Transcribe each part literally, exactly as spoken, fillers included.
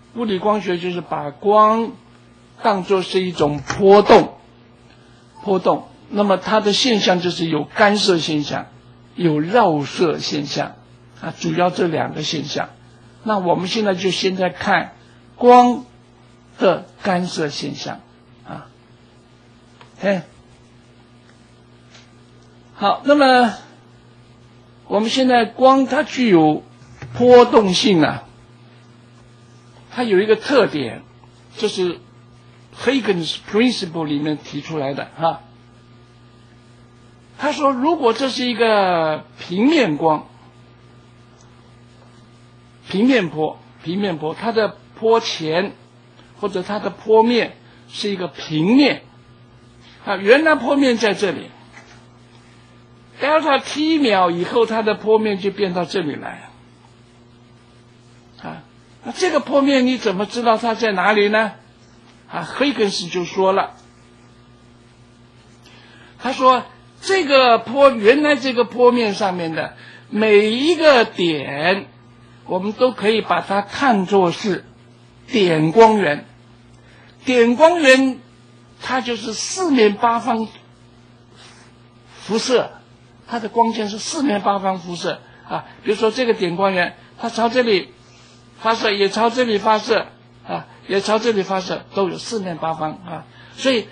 物理光学就是把光当作是一种波动，波动。那么它的现象就是有干涉现象，有绕射现象啊，主要这两个现象。那我们现在就现在看光的干涉现象啊。哎，好，那么我们现在光它具有波动性啊，它有一个特点，就是 Huygens Principle 里面提出来的哈。他说，如果这是一个平面光，平面波，平面波，它的波前或者它的波面是一个平面啊，原来波面在这里 ，delta t 秒以后，它的波面就变到这里来啊。那这个波面你怎么知道它在哪里呢？啊，黑根斯就说了，他说这个波原来这个波面上面的每一个点，我们都可以把它看作是点光源。点光源它就是四面八方辐射，它的光线是四面八方辐射啊。比如说这个点光源，它朝这里发射，也朝这里发射啊，也朝这里发射，都有四面八方啊。所以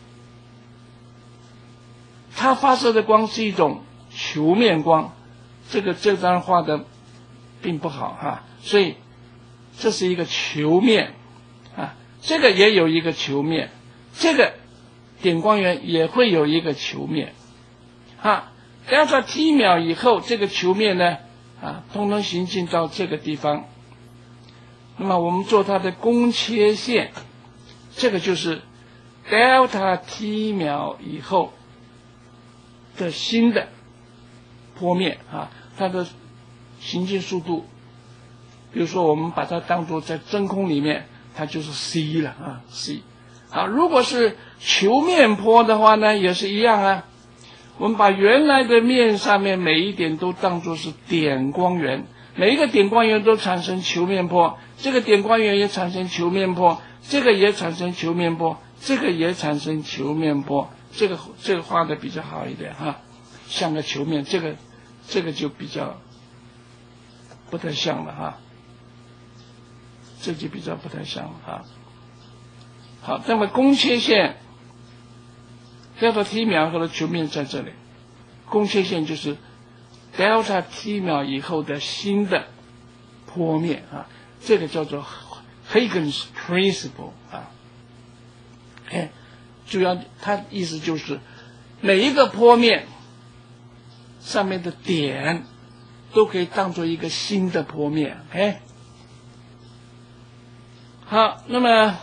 它发射的光是一种球面光，这个这张画的并不好哈、啊，所以这是一个球面啊，这个也有一个球面，这个点光源也会有一个球面啊。delta t 秒以后，这个球面呢啊，通通行进到这个地方。那么我们做它的公切线，这个就是 delta t 秒以后的新的波面啊，它的行进速度，比如说我们把它当作在真空里面，它就是 c 了啊 c。好，如果是球面波的话呢，也是一样啊。我们把原来的面上面每一点都当作是点光源，每一个点光源都产生球面波，这个点光源也产生球面波，这个也产生球面波，这个也产生球面波。这个这个画的比较好一点哈、啊，像个球面，这个这个就比较不太像了哈、啊，这就比较不太像了哈、啊。好，那么公切线delta t 秒后的球面在这里，公切线就是 delta t 秒以后的新的波面啊，这个叫做 Huygens Principle 啊。哎，主要它意思就是每一个波面上面的点都可以当做一个新的波面。哎，好，那么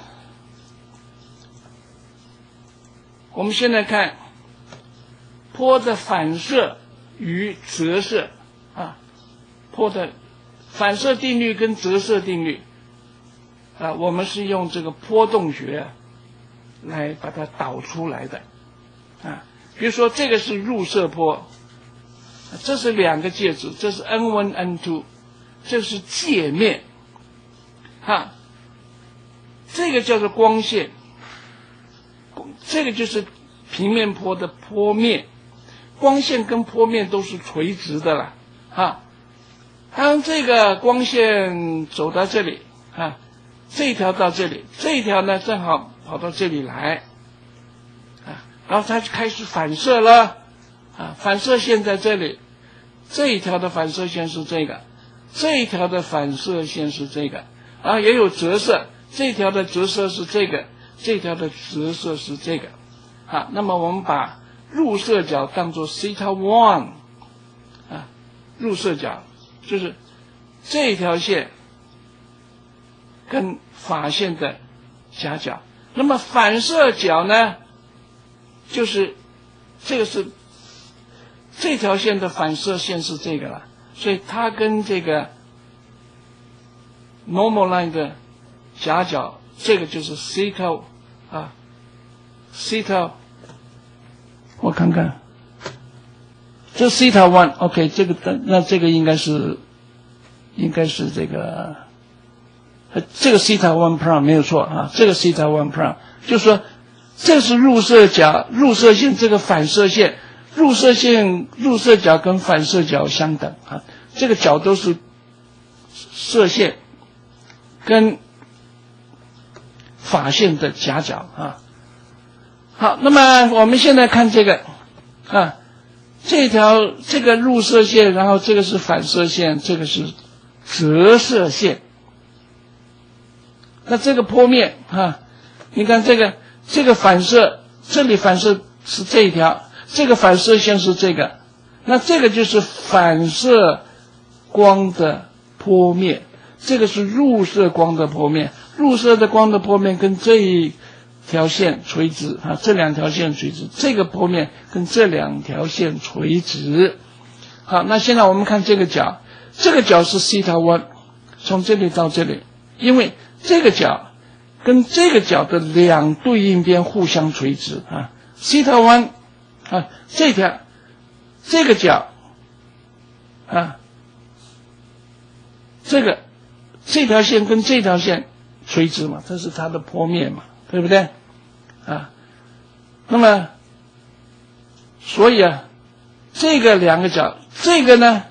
我们现在看波的反射与折射啊，波的反射定律跟折射定律啊，我们是用这个波动学来把它导出来的啊。比如说这个是入射波，这是两个介质，这是 N 一 N 二， 这是界面啊，这个叫做光线，这个就是平面波的波面，光线跟波面都是垂直的了啊。当这个光线走到这里啊，这一条到这里，这一条呢正好跑到这里来啊，然后它就开始反射了啊，反射线在这里，这一条的反射线是这个，这一条的反射线是这个啊，也有折射，这条的折射是这个，这条的折射是这个啊。那么我们把入射角当作 theta one 啊，入射角就是这条线跟法线的夹角。那么反射角呢，就是这个是这条线的反射线是这个了，所以它跟这个 normal line 的夹角，这个就是 theta 啊 theta， 我看看，这 theta one OK， 这个那这个应该是应该是这个呃，这个西塔 one prime 没有错啊，这个西塔 one prime 就是说，这是入射角、入射线，这个反射线，入射线、入射角跟反射角相等啊，这个角都是射线跟法线的夹角啊。好，那么我们现在看这个啊，这条这个入射线，然后这个是反射线，这个是折射线。那这个坡面啊，你看这个这个反射，这里反射是这一条，这个反射线是这个，那这个就是反射光的坡面，这个是入射光的坡面，入射的光的坡面跟这一条线垂直啊，这两条线垂直，这个坡面跟这两条线垂直。好，那现在我们看这个角，这个角是西塔 one， 从这里到这里，因为这个角跟这个角的两对应边互相垂直啊，西塔 one 啊，这条这个角啊，这个这条线跟这条线垂直嘛，这是它的坡面嘛，对不对？啊，那么所以啊，这个两个角，这个呢，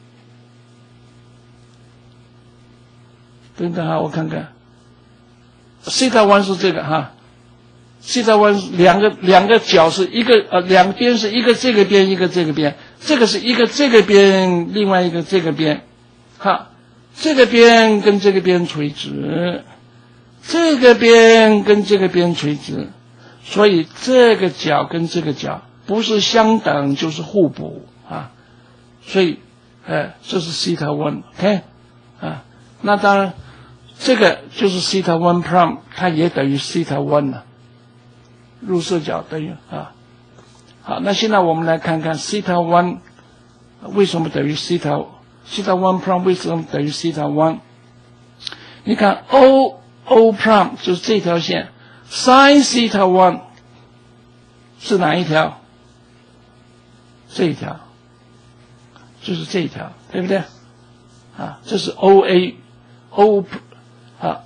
等等哈，我看看。西塔 one 是这个哈，西塔 one 两个两个角是一个呃两边是一个这个边一个这个边，这个是一个这个边，另外一个这个边，哈，这个边跟这个边垂直，这个边跟这个边垂直，所以这个角跟这个角不是相等就是互补啊，所以呃这是西塔 one OK 啊，那当然。这个就是西塔 one prime， 它也等于西塔 one 了，入射角等于啊。好，那现在我们来看看西塔 one 为什么等于西塔西塔 one prime 为什么等于西塔 one？ 你看 O O prime 就是这条线 ，sin 西塔 one 是哪一条？这一条，就是这一条，对不对？啊，这是 O A O。啊，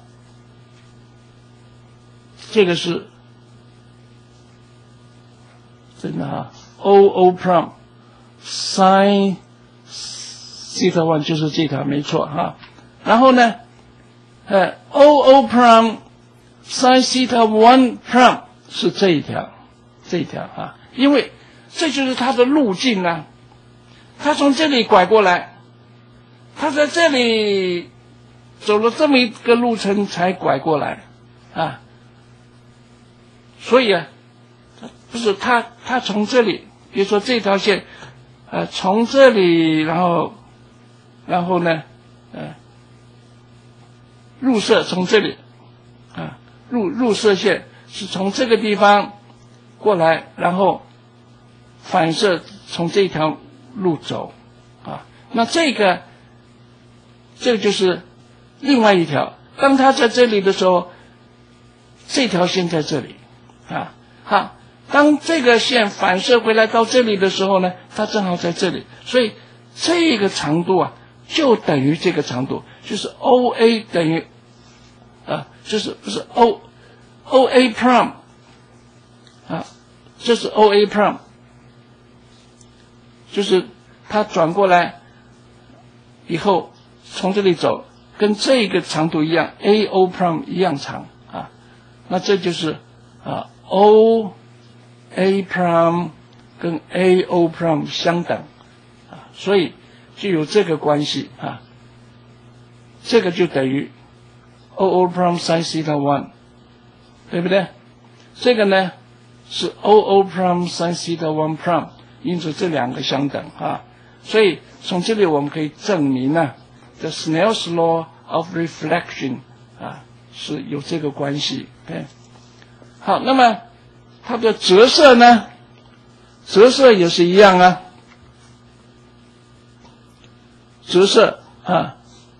这个是真的哈 ，O O prime sin theta one 就是这条没错哈。然后呢，呃 ，O O prime sin theta one prime 是这一条，这一条啊，因为这就是它的路径啊，它从这里拐过来，它在这里。走了这么一个路程才拐过来，啊，所以啊，不是他他从这里，比如说这条线，呃，从这里，然后，然后呢，呃，入射从这里，啊，入入射线是从这个地方过来，然后反射从这条路走，啊，那这个，这个就是。另外一条，当它在这里的时候，这条线在这里，啊，好，当这个线反射回来到这里的时候呢，它正好在这里，所以这个长度啊，就等于这个长度，就是 O A 等于，啊，就是不是 O O A prime， 啊，这是 O A prime， 就是它转过来以后从这里走。跟这个长度一样 ，A O prime 一样长啊，那这就是啊 O A prime 跟 A O prime 相等啊，所以就有这个关系啊，这个就等于 O O prime sin theta one， 对不对？这个呢是 O O prime sin theta one prime， 因此这两个相等啊，所以从这里我们可以证明呢。The Snell's law of reflection 啊是有这个关系 ，OK， 好，那么它的折射呢？折射也是一样啊，折射啊，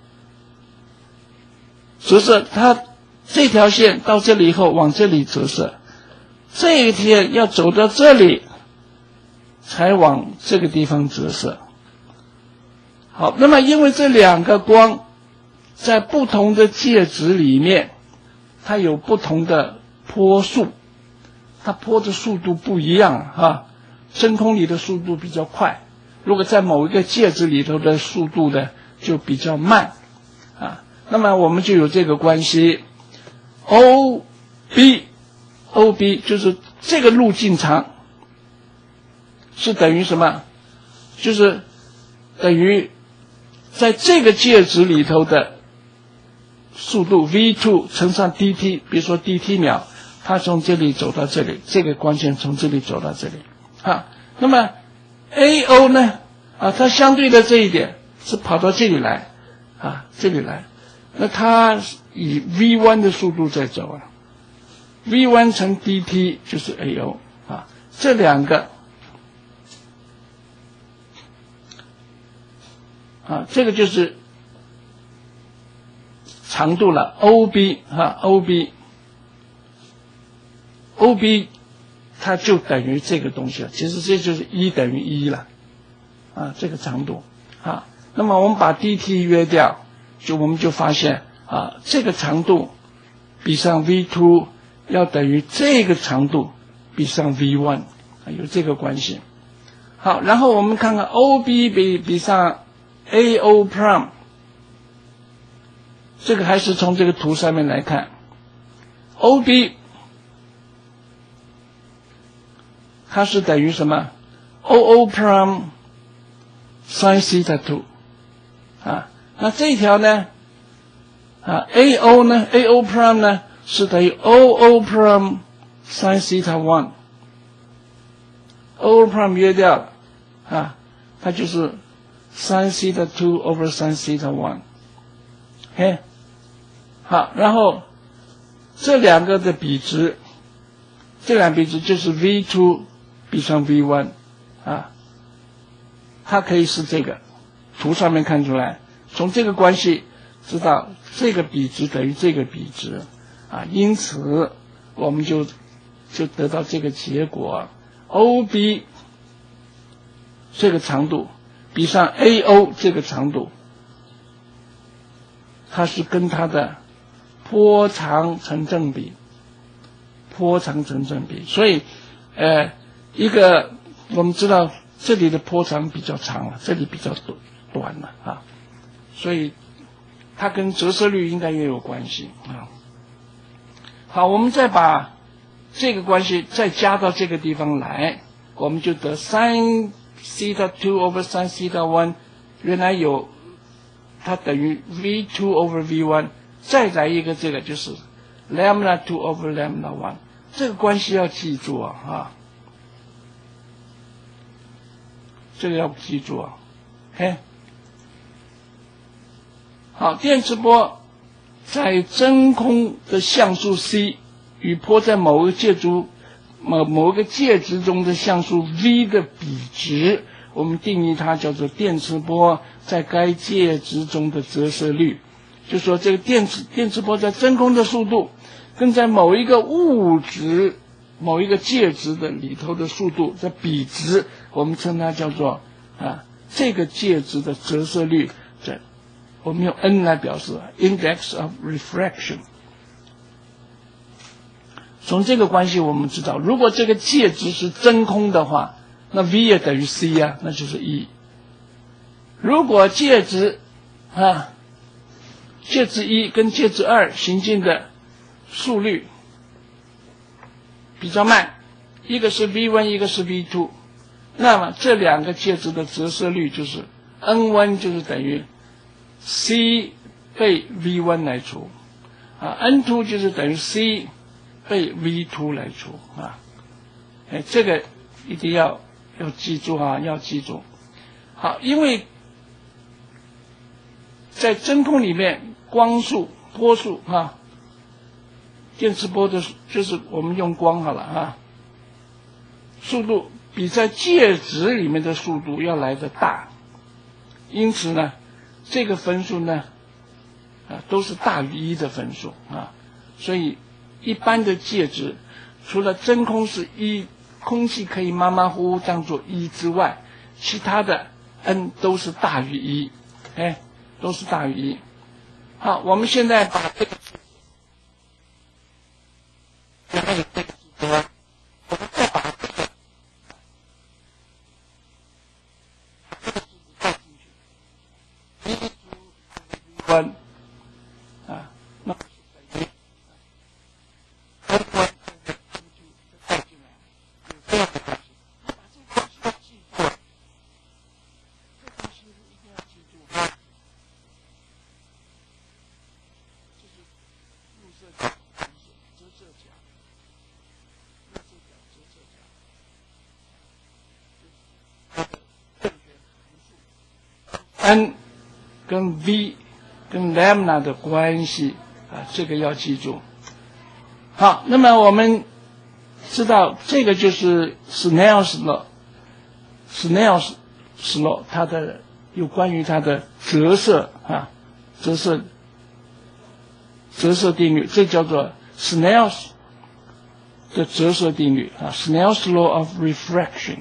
折射它这条线到这里以后往这里折射，这一天要走到这里才往这个地方折射。好，那么因为这两个光在不同的介质里面，它有不同的坡速，它坡的速度不一样啊。真空里的速度比较快，如果在某一个介质里头的速度呢就比较慢啊。那么我们就有这个关系 ，O B O B 就是这个路径长是等于什么？就是等于在这个介质里头的速度 v 二 乘上 dt， 比如说 dt 秒，它从这里走到这里，这个光线从这里走到这里啊。那么 A O 呢？啊，它相对的这一点是跑到这里来啊，这里来，那它以 v 一 的速度在走啊 ，v 一 乘 dt 就是 A O 啊，这两个啊，这个就是长度了 ，O B 啊 ，O B，O B 它就等于这个东西了，其实这就是一等于一了，啊，这个长度啊，那么我们把 dt 约掉，就我们就发现啊，这个长度比上 v 二 要等于这个长度比上 v 一，啊，有这个关系。好，然后我们看看 O B 比比上 A O prime。这个还是从这个图上面来看 ，O B 它是等于什么 ？O O prime sin theta two 啊，那这一条呢？啊 ，A O 呢 ？A O prime 呢是等于 O O prime sin theta one。O O prime 约掉了啊，它就是 sin theta two over sin theta one。OK。好，然后这两个的比值，这两比值就是 v 二 比上 v 一 啊，它可以是这个，图上面看出来，从这个关系知道这个比值等于这个比值啊，因此我们就就得到这个结果 ，O B 这个长度比上 A O 这个长度，它是跟它的波长成正比，波长成正比，所以，呃，一个我们知道这里的波长比较长了，这里比较短短了啊，所以它跟折射率应该也有关系啊。好，我们再把这个关系再加到这个地方来，我们就得 sin theta two over sin theta one， 原来有它等于 v 二 over v 一。再来一个，这个就是 lambda two over lambda one， 这个关系要记住啊，啊，这个要记住啊，嘿，好，电磁波在真空的像素 c 与波在某个介质某某个介质中的像素 v 的比值，我们定义它叫做电磁波在该介质中的折射率。就说这个电磁电磁波在真空的速度，跟在某一个物质、某一个介质的里头的速度的比值，我们称它叫做啊这个介质的折射率。这我们用 n 来表示 ，index of refraction。从这个关系我们知道，如果这个介质是真空的话，那 v 也等于 c 啊，那就是一。如果介质啊。介质一跟介质二行进的速率比较慢，一个是 v 一， 一个是 v 二， 那么这两个介质的折射率就是 n 一 就是等于 c 被 v 一 来除啊 ，n 二 就是等于 c 被 v 二 来除啊，哎，这个一定要要记住啊，要记住。好，因为在真空里面。光速、波速啊，电磁波的，就是我们用光好了啊，速度比在介质里面的速度要来得大，因此呢，这个分数呢，啊，都是大于一的分数啊，所以一般的介质，除了真空是一，空气可以马马虎虎当做一之外，其他的 n 都是大于一，哎，都是大于一。 好，我们现在把这个那个这个我们再把这个这个数字带进去 v 除 v 一啊，那么是等于 n 一带进来，有这样的关系。你把这个关系要记住，这个关系一定要记住哈。就是入射角函数、折射角、入射角、折射角，它的正弦函数 n 跟 v 跟 lambda 的关系啊，这个要记住。好，那么我们知道这个就是 Snell's law，Snell's law 它的有关于它的折射啊，折射折射定律，这叫做 Snell's 的折射定律啊 ，Snell's law of refraction。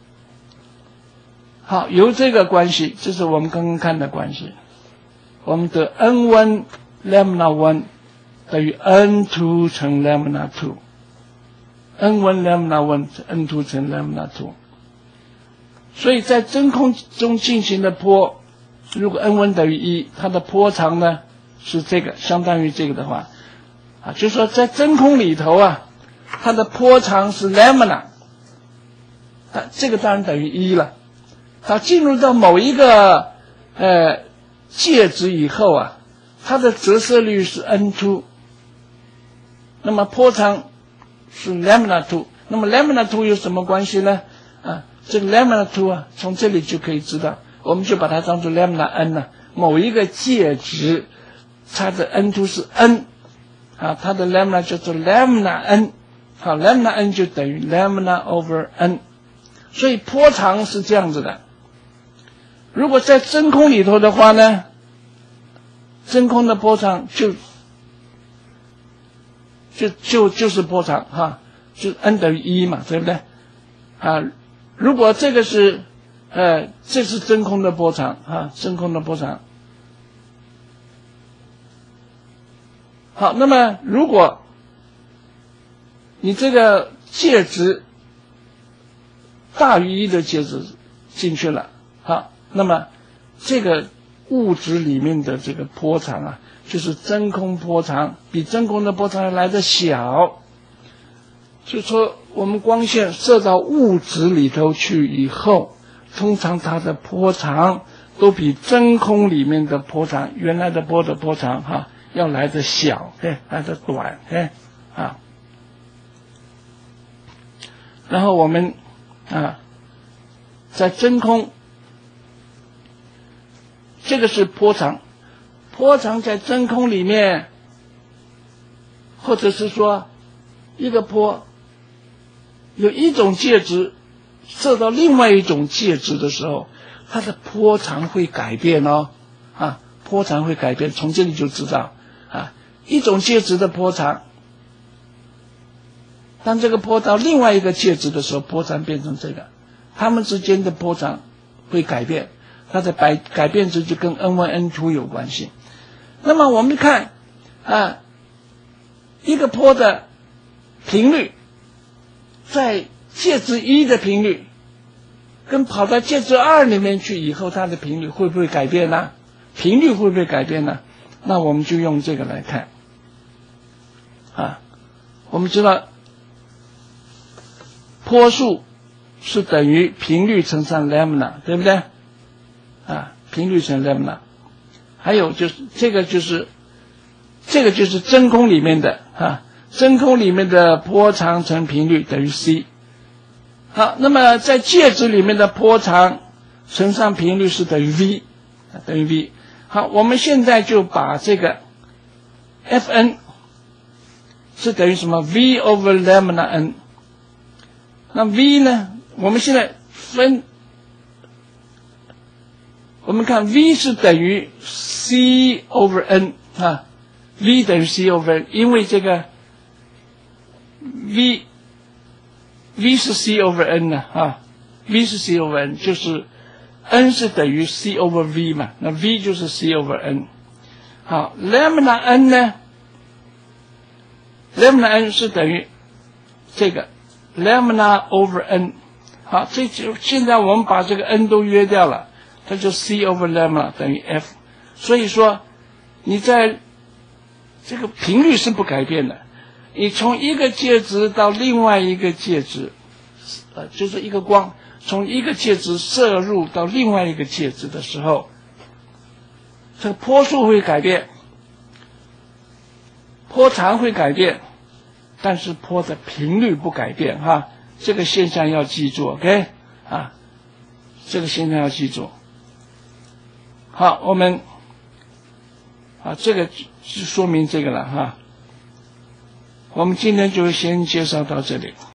好，由这个关系，这是我们刚刚看的关系，我们的 n 一 lambda 一等于 n 二 乘 lambda 二 ，n 一 lambda 一 n 二 乘 lambda 二。所以在真空中进行的波，如果 n 一等于一，它的波长呢是这个，相当于这个的话，啊，就是说在真空里头啊，它的波长是 lambda， 啊，这个当然等于一了。它进入到某一个呃介质以后啊，它的折射率是 n 二， 那么波长是 lambda 二， 那么 lambda 二有什么关系呢？啊，这个 lambda 二啊，从这里就可以知道，我们就把它当作 lambda n 呢、啊，某一个介质，它的 n 二是 n， 啊，它的 lambda 叫做 lambda n， 好 ，lambda n 就等于 lambda over n， 所以波长是这样子的。如果在真空里头的话呢，真空的波长就就就就是波长哈，就 n 等于一嘛，对不对？啊，如果这个是呃，这是真空的波长啊，真空的波长。好，那么如果你这个介质大于一的介质进去了，好，那么这个物质里面的这个波长啊，就是真空波长，比真空的波长来得小。所以说，我们光线射到物质里头去以后，通常它的波长都比真空里面的波长，原来的波的波长哈、啊，要来得小，哎，来得短，哎，啊。然后我们啊，在真空，这个是波长，波长在真空里面，或者是说一个波有一种介质射到另外一种介质的时候，它的波长会改变哦，啊，波长会改变，从这里就知道啊，一种介质的波长。当这个波到另外一个介质的时候，波长变成这个，它们之间的波长会改变，它的改改变值就跟 n 一 n 二 有关系。那么我们看啊，一个波的频率，在介质一的频率，跟跑到介质二里面去以后，它的频率会不会改变呢？频率会不会改变呢？那我们就用这个来看啊，我们知道。波速是等于频率乘上 lambda， 对不对？啊，频率乘 lambda。还有就是这个就是这个就是真空里面的啊，真空里面的波长乘频率等于 c。好，那么在介质里面的波长乘上频率是等于 v， 等于 v。好，我们现在就把这个 Fn 是等于什么 v over lambda n。那 v 呢？我们现在分，我们看 v 是等于 c over n 啊 ，v 等于 c over n， 因为这个 v v 是 c over n 呢啊 ，v 是 c over n， 就是 n 是等于 c over v 嘛，那 v 就是 c over n。 好 ，lambda n 呢 ？lambda n 是等于这个 lambda over n。好，这就现在我们把这个 n 都约掉了，它就 c over lambda 等于 f。所以说，你在这个频率是不改变的。你从一个介质到另外一个介质，呃，就是一个光从一个介质射入到另外一个介质的时候，这个波速会改变，波长会改变，但是波的频率不改变哈。这个现象要记住 ，OK 啊，这个现象要记住。好，我们啊，这个是说明这个了哈。我们今天就先介绍到这里。